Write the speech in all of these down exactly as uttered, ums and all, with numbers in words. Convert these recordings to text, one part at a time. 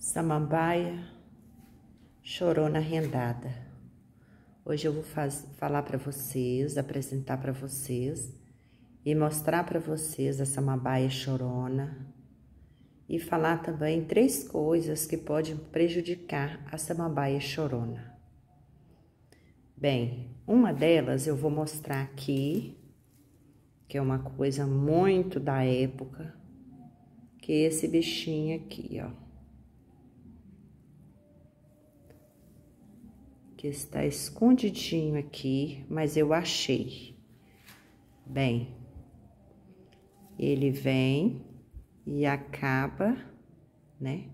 Samambaia chorona rendada. Hoje eu vou faz, falar para vocês, apresentar para vocês e mostrar para vocês a samambaia chorona e falar também três coisas que podem prejudicar a samambaia chorona. Bem, uma delas eu vou mostrar aqui, que é uma coisa muito da época, que é esse bichinho aqui, ó. Que está escondidinho aqui, mas eu achei. Bem, ele vem e acaba, né?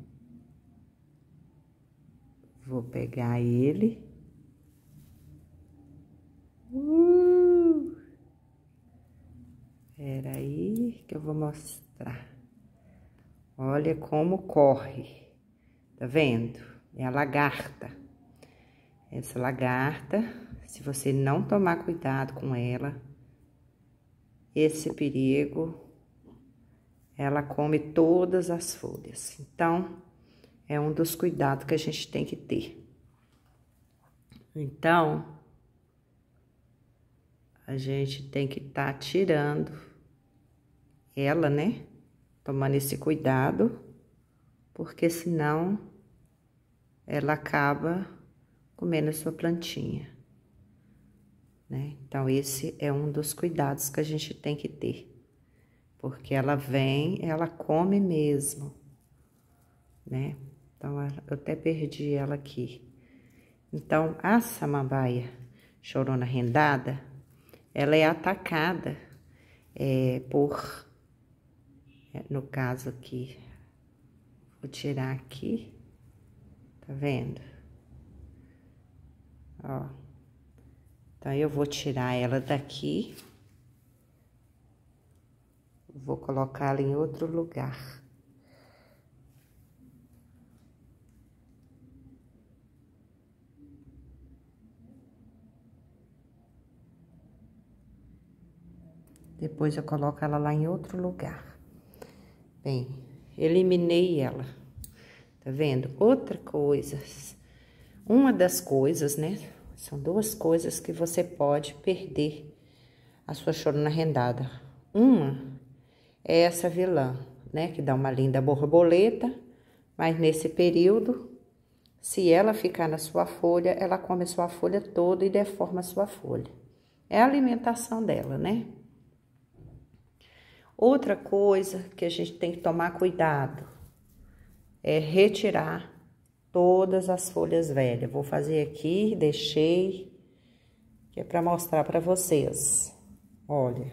Vou pegar ele. Uh! Espera aí que eu vou mostrar. Olha como corre. Tá vendo? É a lagarta. Essa lagarta, se você não tomar cuidado com ela, esse perigo, ela come todas as folhas. Então, é um dos cuidados que a gente tem que ter. Então, a gente tem que estar tirando ela, né? Tomando esse cuidado, porque senão ela acaba comendo a sua plantinha, né? Então, esse é um dos cuidados que a gente tem que ter, porque ela vem, ela come mesmo, né? Então, eu até perdi ela aqui. Então, a samambaia chorona rendada, ela é atacada é, por, no caso aqui, vou tirar aqui, tá vendo? Ó, então eu vou tirar ela daqui, vou colocá-la em outro lugar. Depois eu coloco ela lá em outro lugar. Bem, eliminei ela, tá vendo? Outra coisa, uma das coisas, né? São duas coisas que você pode perder a sua chorona rendada. Uma é essa vilã, né? Que dá uma linda borboleta, mas nesse período, se ela ficar na sua folha, ela come a sua folha toda e deforma a sua folha. É a alimentação dela, né? Outra coisa que a gente tem que tomar cuidado é retirar todas as folhas velhas. Vou fazer aqui, deixei, que é para mostrar para vocês. Olha,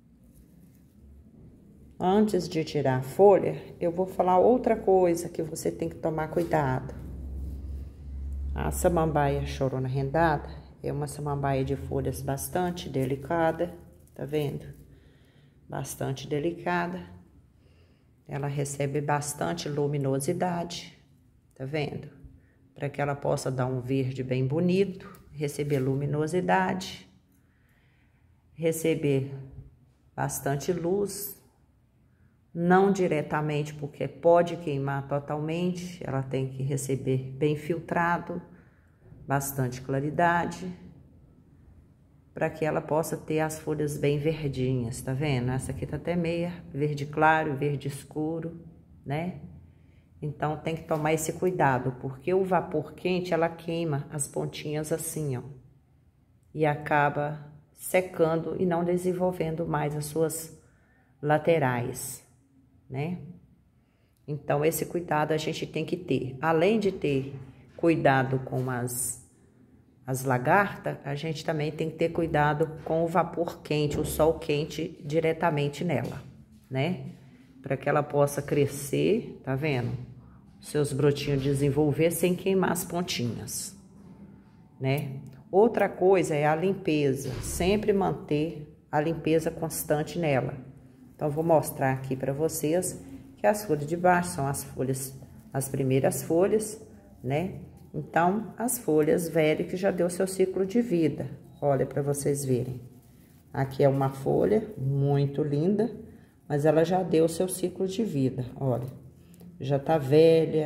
antes de tirar a folha, eu vou falar outra coisa que você tem que tomar cuidado. A samambaia chorona rendada é uma samambaia de folhas bastante delicada, tá vendo? Bastante delicada. Ela recebe bastante luminosidade. Tá vendo? Para que ela possa dar um verde bem bonito, receber luminosidade, receber bastante luz, não diretamente, porque pode queimar totalmente, ela tem que receber bem filtrado, bastante claridade, para que ela possa ter as folhas bem verdinhas, tá vendo? Essa aqui tá até meia verde claro, verde escuro, né? Então, tem que tomar esse cuidado, porque o vapor quente, ela queima as pontinhas assim, ó. E acaba secando e não desenvolvendo mais as suas laterais, né? Então, esse cuidado a gente tem que ter. Além de ter cuidado com as, as lagartas, a gente também tem que ter cuidado com o vapor quente, o sol quente diretamente nela, né? Para que ela possa crescer, tá vendo? Seus brotinhos desenvolver sem queimar as pontinhas, né? Outra coisa é a limpeza, sempre manter a limpeza constante nela. Então, eu vou mostrar aqui para vocês que as folhas de baixo são as folhas, as primeiras folhas, né? Então, as folhas velhas que já deu seu ciclo de vida, olha para vocês verem. Aqui é uma folha muito linda, mas ela já deu seu ciclo de vida, olha. Já tá velha,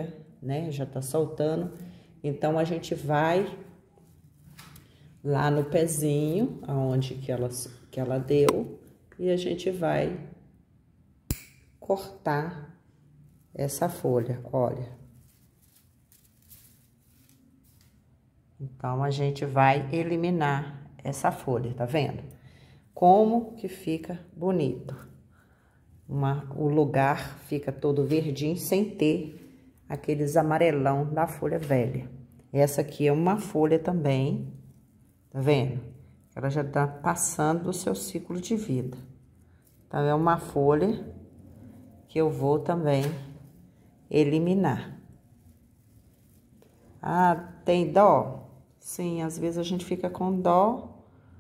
né? Já tá soltando. Então, a gente vai lá no pezinho, aonde que ela, que ela deu, e a gente vai cortar essa folha, olha. Então, a gente vai eliminar essa folha, tá vendo? Como que fica bonito. Uma, o lugar fica todo verdinho, sem ter aqueles amarelão da folha velha. Essa aqui é uma folha também, tá vendo? Ela já tá passando do seu ciclo de vida. Então, é uma folha que eu vou também eliminar. Ah, tem dó? Sim, às vezes a gente fica com dó,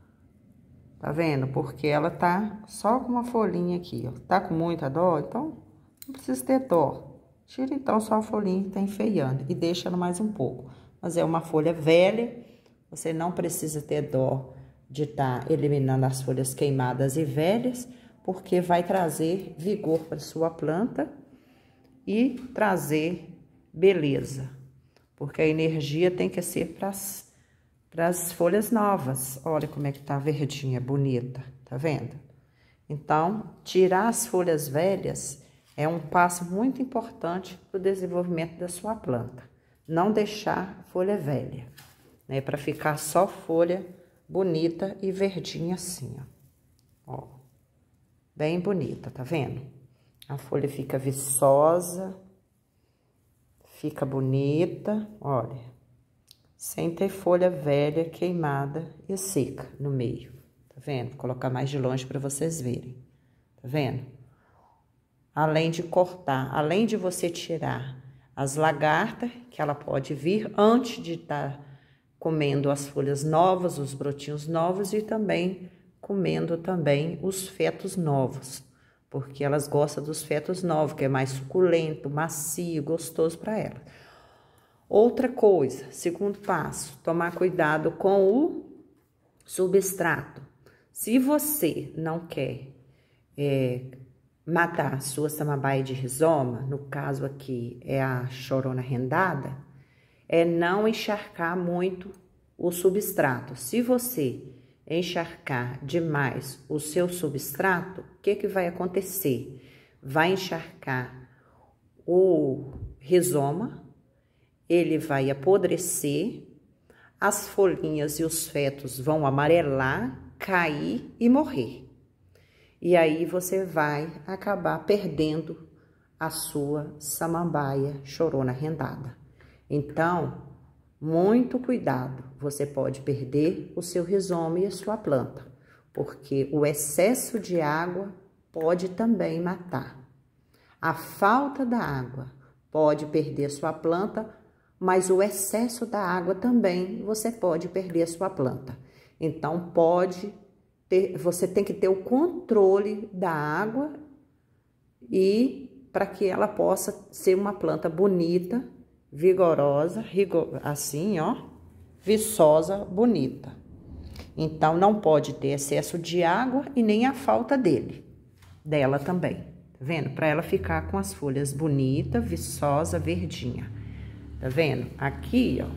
tá vendo? Porque ela tá só com uma folhinha aqui, ó. Tá com muita dó? Então, não precisa ter dó. Tira então só a folhinha que tá enfeiando e deixa ela mais um pouco. Mas é uma folha velha, você não precisa ter dó de estar eliminando as folhas queimadas e velhas, porque vai trazer vigor para sua planta e trazer beleza. Porque a energia tem que ser para as folhas novas. Olha como é que tá verdinha, bonita, tá vendo? Então, tirar as folhas velhas é um passo muito importante para o desenvolvimento da sua planta. Não deixar folha velha, né? Para ficar só folha bonita e verdinha assim, ó. Ó, bem bonita, tá vendo? A folha fica viçosa, fica bonita, olha, sem ter folha velha, queimada e seca no meio, tá vendo? Vou colocar mais de longe para vocês verem, tá vendo? Além de cortar, além de você tirar as lagartas, que ela pode vir antes de estar comendo as folhas novas, os brotinhos novos, e também comendo também os fetos novos, porque elas gostam dos fetos novos, que é mais suculento, macio, gostoso para elas. Outra coisa, segundo passo, tomar cuidado com o substrato. Se você não quer é, matar a sua samambaia de rizoma, no caso aqui é a chorona rendada, é não encharcar muito o substrato. Se você encharcar demais o seu substrato, o que que vai acontecer? Vai encharcar o rizoma, ele vai apodrecer, as folhinhas e os fetos vão amarelar, cair e morrer. E aí você vai acabar perdendo a sua samambaia chorona rendada. Então, muito cuidado, você pode perder o seu rizoma e a sua planta, porque o excesso de água pode também matar. A falta da água pode perder a sua planta, mas o excesso da água também você pode perder a sua planta. Então, pode ter, você tem que ter o controle da água e para que ela possa ser uma planta bonita, vigorosa, rigor, assim, ó, viçosa, bonita. Então, não pode ter excesso de água e nem a falta dele, dela também, tá vendo? Para ela ficar com as folhas bonita, viçosa, verdinha, tá vendo? Aqui, ó,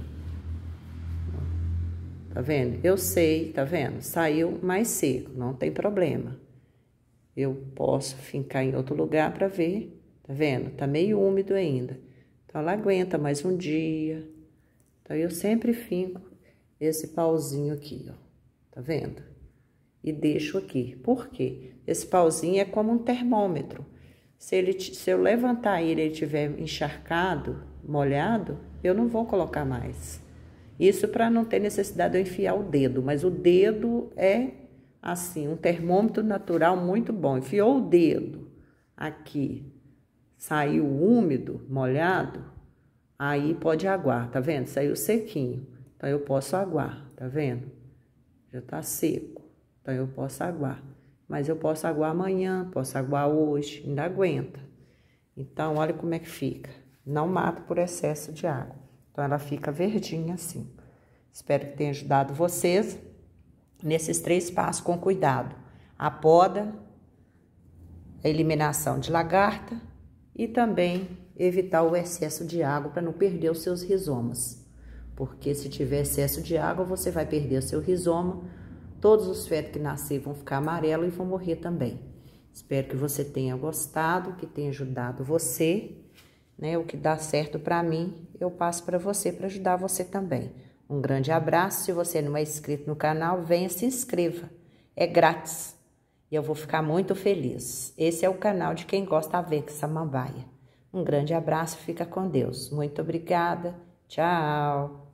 tá vendo? Eu sei, tá vendo? Saiu mais seco, não tem problema. Eu posso fincar em outro lugar para ver, tá vendo? Tá meio úmido ainda. Então, ela aguenta mais um dia. Então, eu sempre finco esse pauzinho aqui, ó. Tá vendo? E deixo aqui. Por quê? Esse pauzinho é como um termômetro. Se, ele, se eu levantar ele e ele estiver encharcado, molhado, eu não vou colocar mais. Isso para não ter necessidade de eu enfiar o dedo. Mas o dedo é, assim, um termômetro natural muito bom. Enfiou o dedo aqui, saiu úmido, molhado, aí pode aguar, tá vendo? Saiu sequinho, então eu posso aguar, tá vendo? Já tá seco, então eu posso aguar. Mas eu posso aguar amanhã, posso aguar hoje, ainda aguenta. Então, olha como é que fica. Não mata por excesso de água. Então, ela fica verdinha assim. Espero que tenha ajudado vocês nesses três passos com cuidado. A poda, a eliminação de lagarta e também evitar o excesso de água para não perder os seus rizomas. Porque se tiver excesso de água, você vai perder o seu rizoma, todos os fetos que nascer vão ficar amarelos e vão morrer também. Espero que você tenha gostado, que tenha ajudado você, né? O que dá certo para mim, eu passo para você, para ajudar você também. Um grande abraço. Se você não é inscrito no canal, venha, se inscreva. É grátis e eu vou ficar muito feliz. Esse é o canal de quem gosta da Avex Samambaia. Um grande abraço, fica com Deus. Muito obrigada. Tchau.